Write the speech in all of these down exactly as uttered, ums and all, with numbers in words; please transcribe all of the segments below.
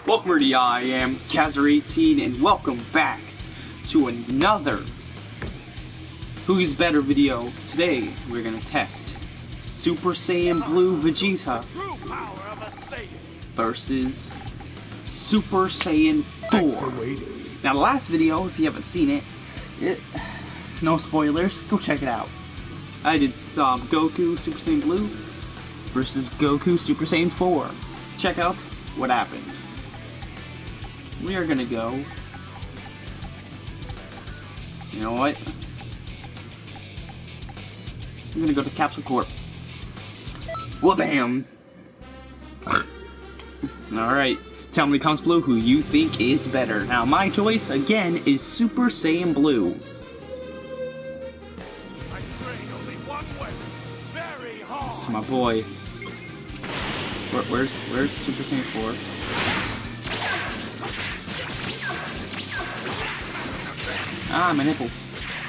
Welcome everybody, I am Kazar eighteen and welcome back to another Who's Better video. Today we're gonna test Super Saiyan Blue Vegeta versus Super Saiyan four. Now the last video, if you haven't seen it, it no spoilers, go check it out. I did um, Goku Super Saiyan Blue versus Goku Super Saiyan four. Check out what happened. We are gonna go. You know what? I'm gonna go to Capsule Corp. Wha-bam! Alright, tell me, Comes Blue, who you think is better. Now, my choice, again, is Super Saiyan Blue. I train only one way. Very hard. This is my boy. Where, where's, where's Super Saiyan four? Ah, my nipples.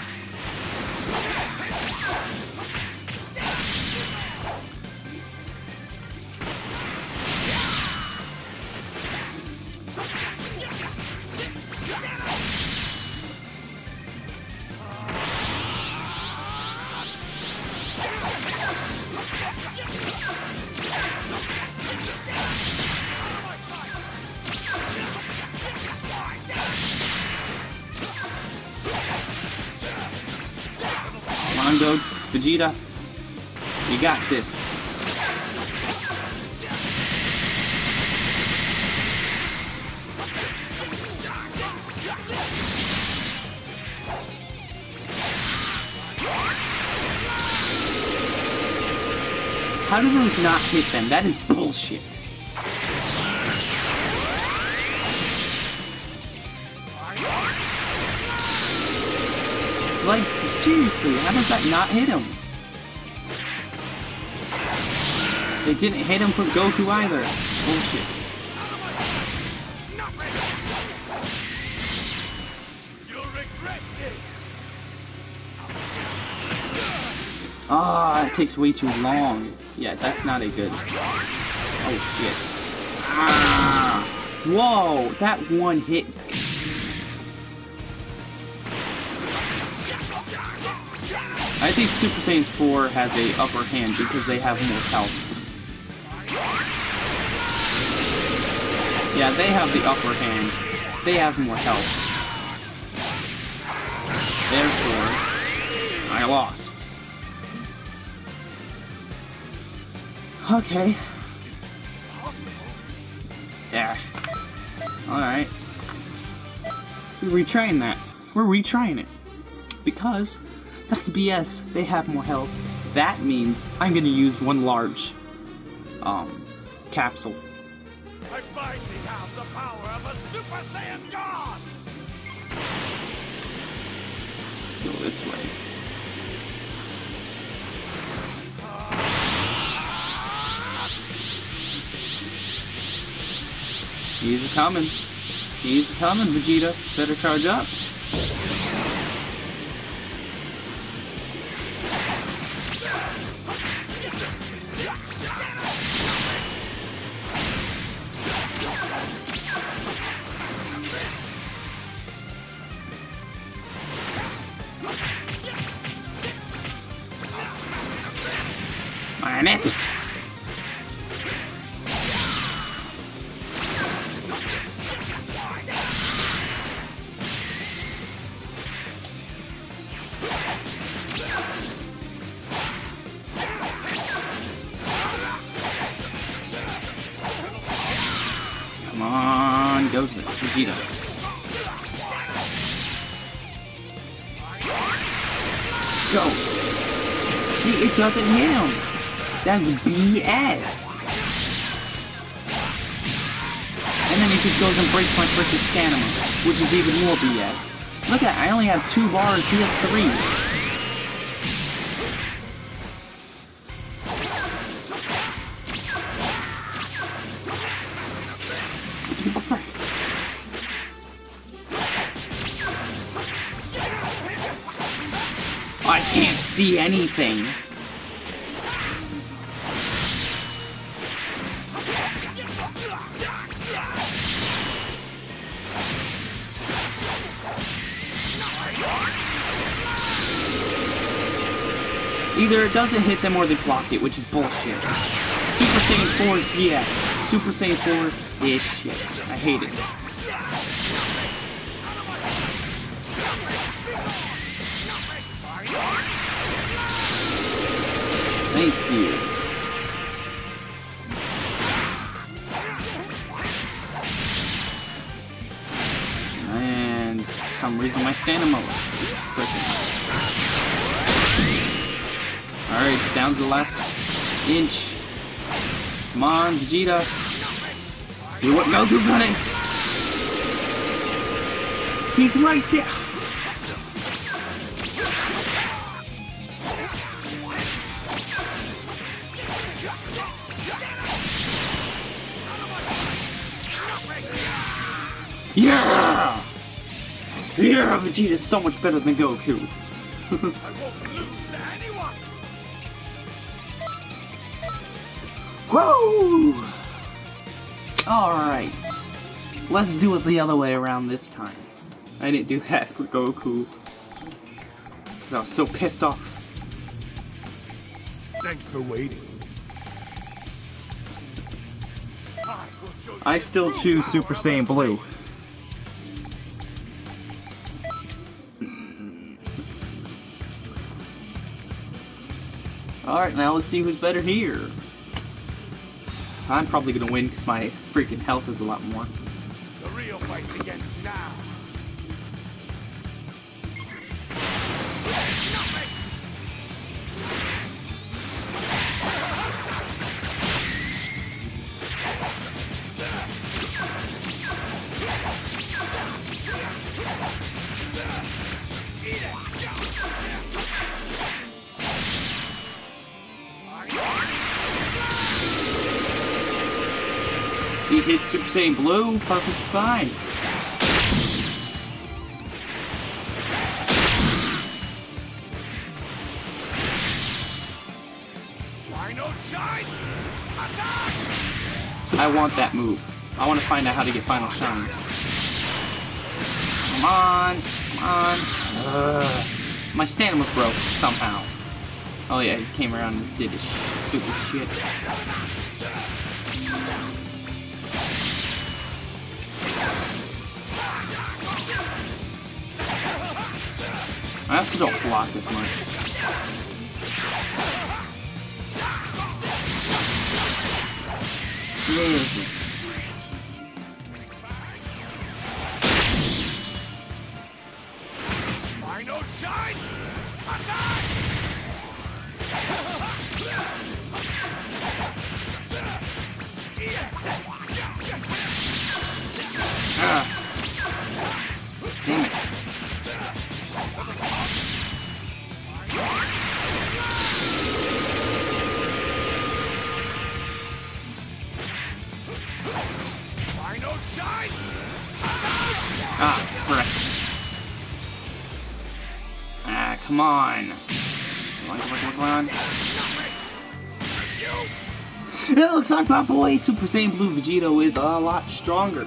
Come on, go, Vegeta. You got this. How do those not hit them? That is bullshit. Like, seriously, how does that not hit him? It didn't hit him for Goku either. It's bullshit. You'll regret this. Ah, oh, it takes way too long. Yeah, that's not a good. Oh shit. Ah! Whoa, that one hit. I think Super Saiyan four has a upper hand because they have more health. Yeah, they have the upper hand. They have more health. Therefore, I lost. Okay. Yeah. Alright. We're retrying that. We're retrying it. Because that's B S. They have more health. That means I'm gonna use one large um capsule. I finally have the power of a Super Saiyan God. Let's go this way. He's coming. He's coming, Vegeta. Better charge up. My nips. Come on, go Vegeta. Go. See, it doesn't hit him. That's B S. And then it just goes and breaks my freaking stamina, which is even more B S. Look at, I only have two bars, he has three. What the frick? I can't see anything. Either it doesn't hit them or they block it, which is bullshit. Super Saiyan four is B S. Super Saiyan four is shit. I hate it. Thank you. And for some reason my stamina is freaking. Alright, it's down to the last inch. Come on, Vegeta. Do what Goku couldn't. He's right there. Yeah! Yeah, Vegeta's so much better than Goku. I won't lose to anyone. Whoa! Alright. Let's do it the other way around this time. I didn't do that for Goku. Because I was so pissed off. Thanks for waiting. I still choose Super Saiyan Blue. Alright, now let's see who's better here. I'm probably gonna win because my freaking health is a lot more. The real fight begins now. See, hit Super Saiyan Blue, perfectly fine. Final shine! Attack! I want that move. I want to find out how to get Final Shine. Come on, come on. Ugh. My stand was broke somehow. Oh yeah, he came around and did his stupid shit. I also don't block as much. Jesus. Final shine! Attack! Ah. Damn it. Final shine! Ah, correct. Ah, come on. Come on, come on, come on, come on. It looks like my boy Super Saiyan Blue Vegito is a lot stronger.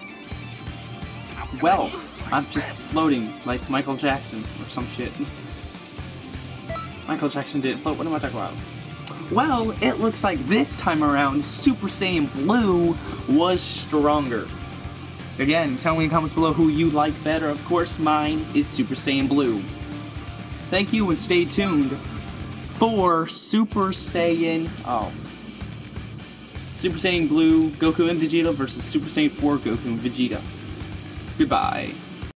Well, I'm just floating like Michael Jackson or some shit. Michael Jackson didn't float, what am I talking about? Well, it looks like this time around, Super Saiyan Blue was stronger. Again, tell me in the comments below who you like better. Of course, mine is Super Saiyan Blue. Thank you and stay tuned for Super Saiyan... Oh. Super Saiyan Blue, Goku and Vegeta versus Super Saiyan four, Goku and Vegeta. Goodbye.